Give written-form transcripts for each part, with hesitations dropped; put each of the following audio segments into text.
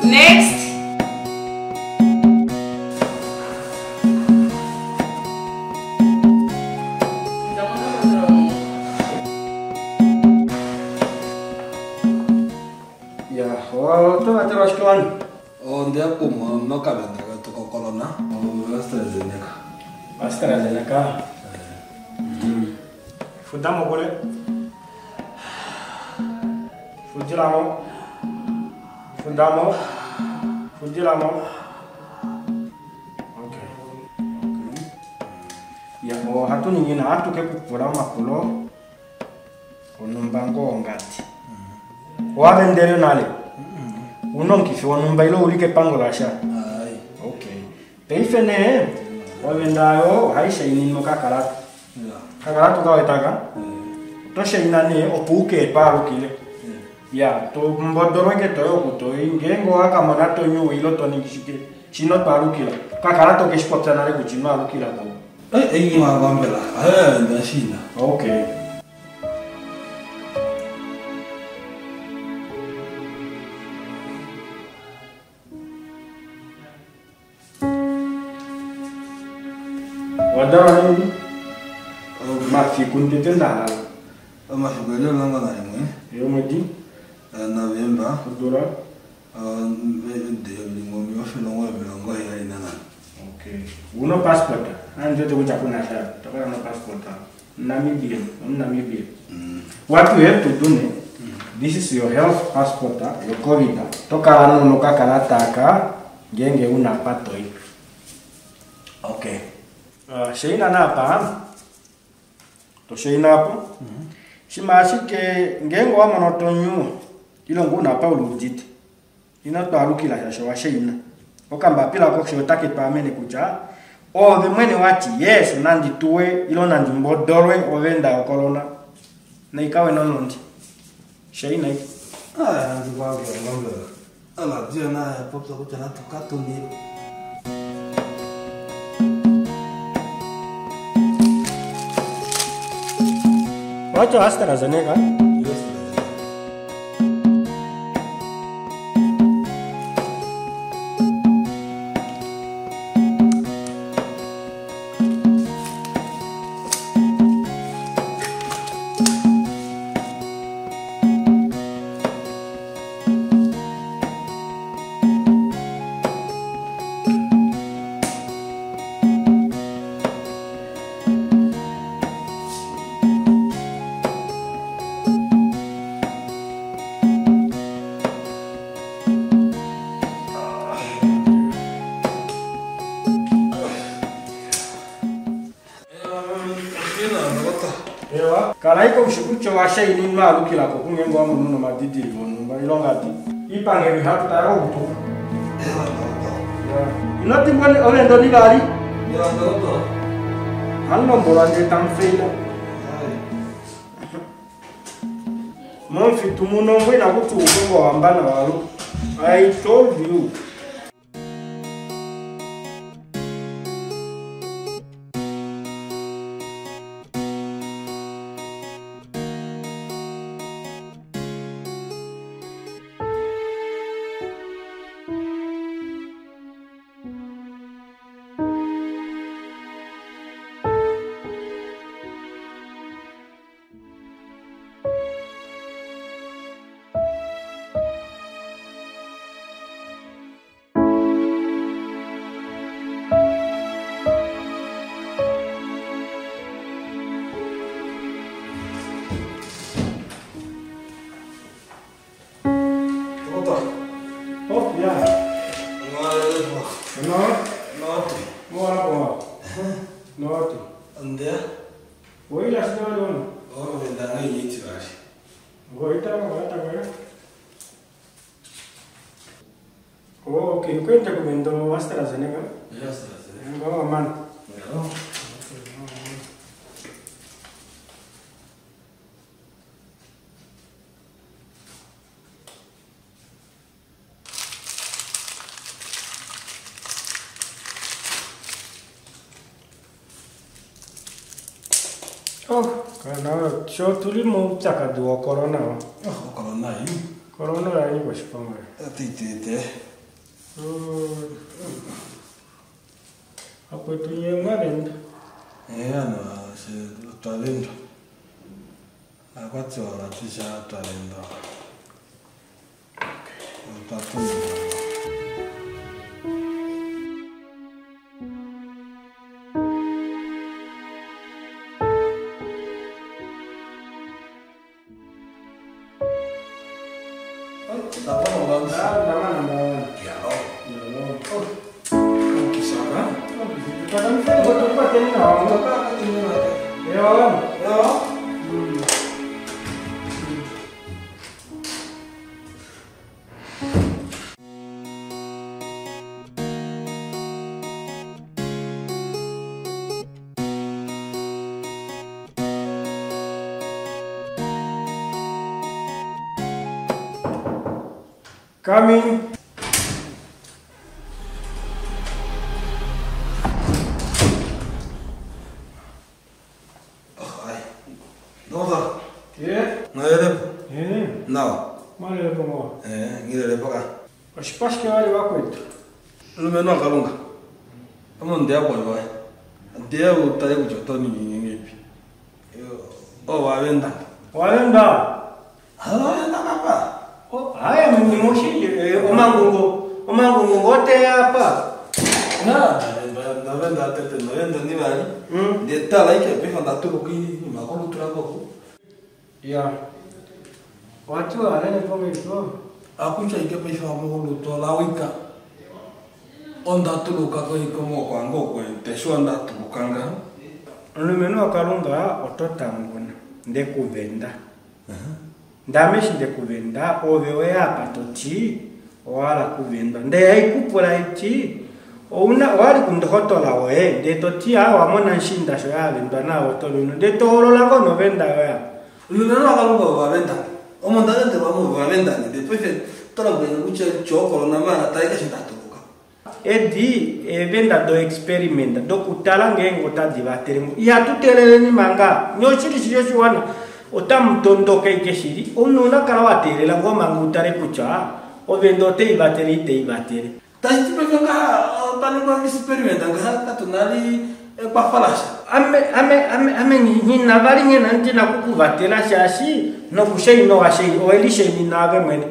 Next. Onde como no cabe nada tu corona o AstraZeneca. AstraZeneca. Fudamo kole. Fudilamo. Okay. Ya ho hatu nyingine hatu ke kupura makulo. Onumbango ngati. Wabendele nale. Unonki fi wanumba ilo ulike pango la sha. Ai. Okay. Peifene wabendayo haisha inino kakaratu. Kakaratu kawetaka. Tosha inane opuke parukile. Ya, to mbodoro ke to yokuto ingengo aka monato nyu ilo to nikishike. Chino parukila. Kakarato ke spotsa nare kuchino arukila ko. Ei ma bambela. Da China. Okay. Wadara nini? Mafi kuntete ndala. Mafi gwele langa na yemwe. Yomedi? November. Kudura? De ngomi ofelo ngo ya inana. Okay. Uno passport. Anje to kuja kuna sha. Toka no passport. Namibia. What you have to do ne? This is your health passport, your COVID. Toka ano no kakarata ka genge una pato hii. Okay. Sheina napa. To sheina hapo. Shimashike ngengo wa monotonyu. Ilo nguna pa ulujiti. Ina twarukila shasho wa sheina. Okamba pila ko shotake pa amene kuja. O the mwene wati yes nandi tuwe ilo nandi mbodorwe ovenda corona. Na ikawe nonondi. Sheina hii. Ndikwa ngambela. Ala dia na popsa ko tana to katoni. Wacho AstraZeneca? Yes. Kalaiko ushikucho washa ini malu kila ko kungengo wa mununo madidi wonu ilonga ti ipange bi hatu taro butu inoti ngone ole ndo digali ndo hanno mbolande tamfeila monfi tumuno ngwena kutu ukongo wambana walu. I told you. Oh, ya. No. Ande? Woi la sina don. Oh, vendanga yiti bashi. Woi ta ga. Oh, okay, kwenda kumendo AstraZeneca. Yes, Ngoma man. Oh, kana sho tulimo chaka do corona. Oh, corona yi. Corona ya ni bashipanga. Atitete. Apa itu yang mana? no, se talento. Agora ora ci sia talento. Coming. Nossa. Yeah. Não é? Yeah. Não. Mas é como. Ngire para cá. Acho que vai levar coito. Não me não calunga. Vamos andar por vai. Andar o tá eu já tô ninguém. Eu vai venda. Vai venda. Ah, venda papa. Oh, ai me mochi. O mangungo gote apa? Na venda até na venda ni vai. Detalhe que é para tudo que mas como tu trago. Ya. Watu ana como isso? Aku cai ke pe fa mo lu to lawika. Onda tu ka ko ikomo kwango ko te shonda tu kanga. Lumeno akalunga ototangona ndekuvenda. Ndameshi ndekuvenda ovewe apa toti wala kuvenda. Ndeyaikupula iti Una wali kundohotola we de toti awa mona nshinda sho ya venda na otoluno de toro la kono venda ya. Lumeno akalunga wa venda. Omonda de ba mo wa venda ni de pefe tola be ucha choko na mara taika shinda tu. Edi venda do experimenta do kutala ngengo tadivateremu ya tutelele ni manga nyochiri chiyoshi wana otamtondo kaikeshiri onona karawaterela ngoma ngutare kucha ovendo te ivatere Tasti peganga tanunga experimenta nga katunali pa falasha ame ni navari ngena ntina kukuvatela shashi no kushei no washei o elishe ni nave mwene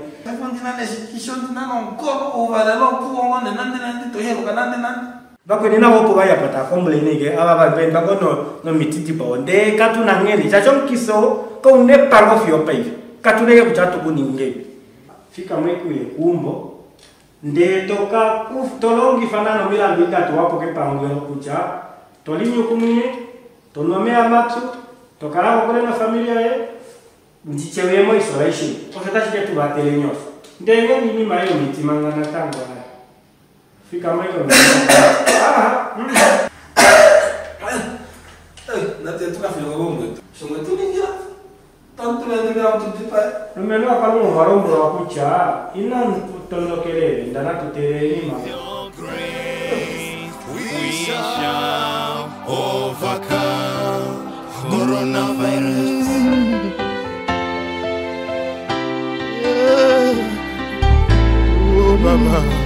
Bakwe nina wopo baya pata komble nige aba ba bako no mititi pa onde katu na ngeli chacho kiso ko ne pango fio pay katu ne kuchatu kuninge fika mweku ye kumbo nde toka tolongi fanano mila ndika to wapo ke pango yo kucha tolinyo kumine tonomea maxu tokara ko na familia ye ndichewemo isolation osatashi tu batele nyoso ndengo nini mayo mitimanga na tango Fica mais ou menos. Na tenta café logo muito. Chama tu ninguém. Tanto ele deu tudo de pai. No menor calmo varão pro pucha, e não tondo querer, ainda não tu ter ima. We shall overcome coronavirus. Oh, mama.